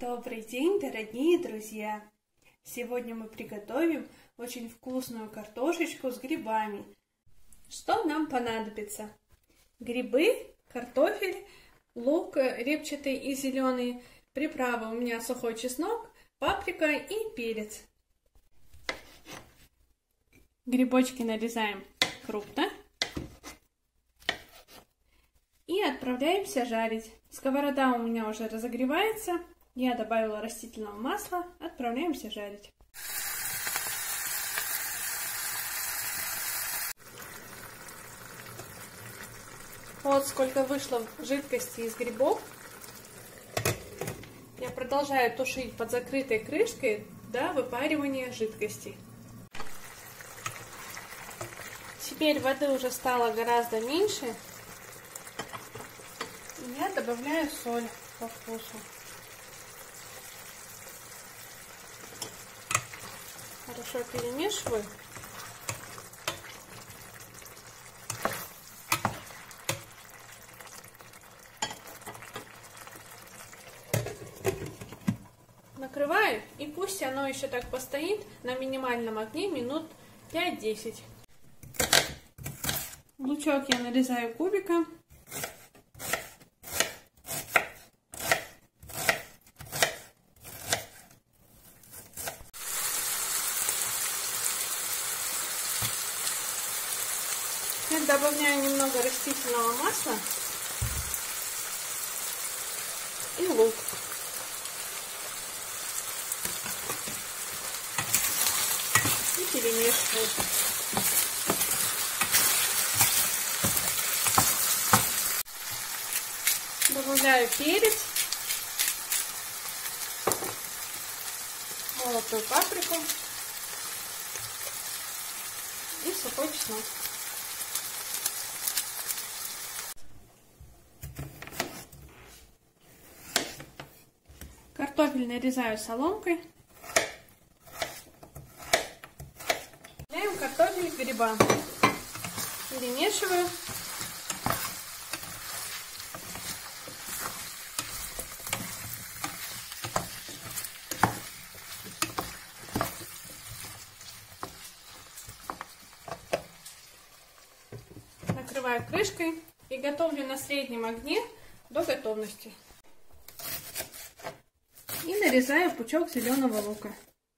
Добрый день, дорогие друзья! Сегодня мы приготовим очень вкусную картошечку с грибами. Что нам понадобится? Грибы, картофель, лук репчатый и зеленый, приправы у меня сухой чеснок, паприка и перец. Грибочки нарезаем крупно и отправляемся жарить. Сковорода у меня уже разогревается. Я добавила растительного масла, отправляемся жарить. Вот сколько вышло жидкости из грибов. Я продолжаю тушить под закрытой крышкой до выпаривания жидкости. Теперь воды уже стало гораздо меньше. И я добавляю соль по вкусу. Хорошо перемешиваю. Накрываю, и пусть оно еще так постоит на минимальном огне минут 5-10. Лучок я нарезаю кубиком. Теперь добавляю немного растительного масла и лук. И перемешиваю. Добавляю перец, молотую паприку и сухой чеснок. Картофель нарезаю соломкой. Добавляем картофель к грибам. Перемешиваю. Накрываю крышкой и готовлю на среднем огне до готовности. И нарезаю пучок зеленого лука.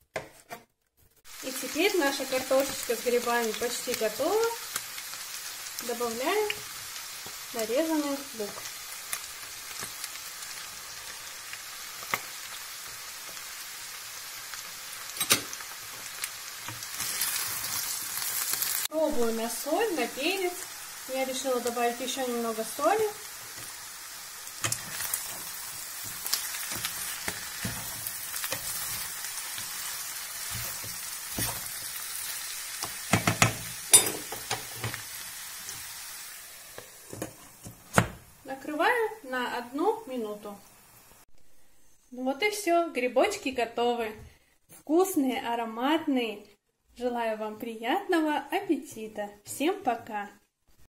И теперь наша картошечка с грибами почти готова. Добавляю нарезанный лук. Пробую на соль, на перец. Я решила добавить еще немного соли. Накрываю на 1 минуту. Ну вот и все, грибочки готовы. Вкусные, ароматные. Желаю вам приятного аппетита. Всем пока!